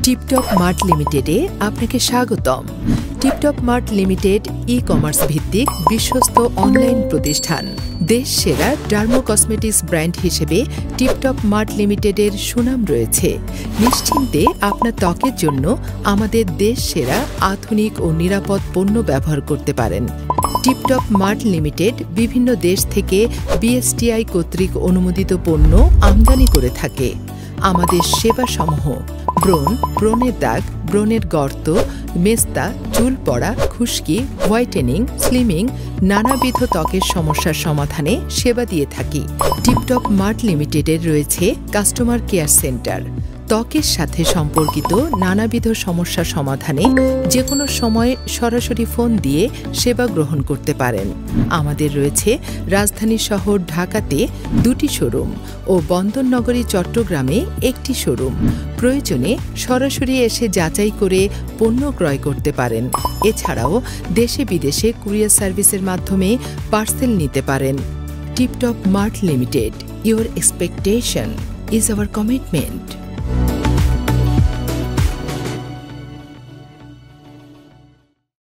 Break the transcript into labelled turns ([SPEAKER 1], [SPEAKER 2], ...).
[SPEAKER 1] Tiptop mart লিমিটেডে আপনাকে স্বাগতম। টিপটপ মার্ট লিমিটেড ই-কমার্স ভিত্তিক বিশ্বস্ত অনলাইন প্রতিষ্ঠান। দেশ সেরা ডার্মো কসমেটিক্স ব্র্যান্ড হিসেবে টিপটপ মার্ট লিমিটেডের সুনাম রয়েছে। নিশ্চিন্তে আপনার ত্বকের জন্য আমাদের দেশ সেরা আধুনিক ও নিরাপদ পণ্য ব্যবহার করতে পারেন। টিপটপ মার্ট লিমিটেড বিভিন্ন দেশ থেকে BSTI কর্তৃক অনুমোদিত পণ্য আমদানি করে থাকে। আমাদের সেবাসমূহ: ব্রণের দাগ, ব্রণের গর্ত, মেস্তা, চুল পড়া, খুশকি, হোয়াইটেনিং, স্লিমিং, নানাবিধ ত্বকের সমস্যার সমাধানে সেবা দিয়ে থাকি। টিপটপ মার্ট লিমিটেডের রয়েছে কাস্টমার কেয়ার সেন্টার। ত্বকের সাথে সম্পর্কিত নানাবিধ সমস্যা সমাধানে যে কোনো সময় সরাসরি ফোন দিয়ে সেবা গ্রহণ করতে পারেন। আমাদের রয়েছে রাজধানী শহর ঢাকাতে 2টি শোরুম ও বন্দরনগরী চট্টগ্রামে 1টি শোরুম। প্রয়োজনে সরাসরি এসে যাচাই করে পণ্য ক্রয় করতে পারেন। এছাড়াও দেশে বিদেশে কুরিয়ার সার্ভিসের মাধ্যমে পার্সেল নিতে পারেন। Tiptop Mart limited, your expectation is our commitment.